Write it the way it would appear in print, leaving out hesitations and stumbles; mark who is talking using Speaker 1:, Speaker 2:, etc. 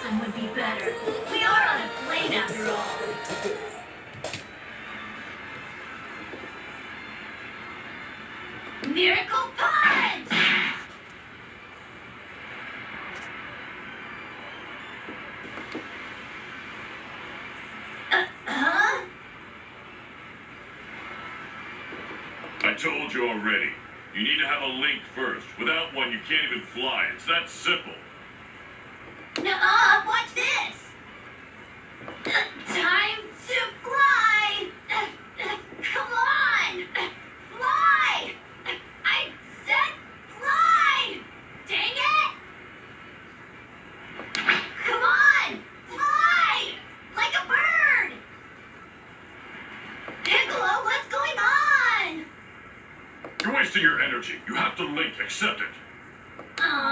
Speaker 1: system would be better. We are on a plane after all. Miracle Punch!
Speaker 2: I told you already. You need to have a link first. Without one, you can't even fly. It's that simple.
Speaker 1: Nuh-uh, watch this! Time to fly! Come on! Fly! I said fly! Dang it! Come on! Fly! Like a bird! Piccolo, what's going on?
Speaker 2: You're wasting your energy. You have to link. Accept it.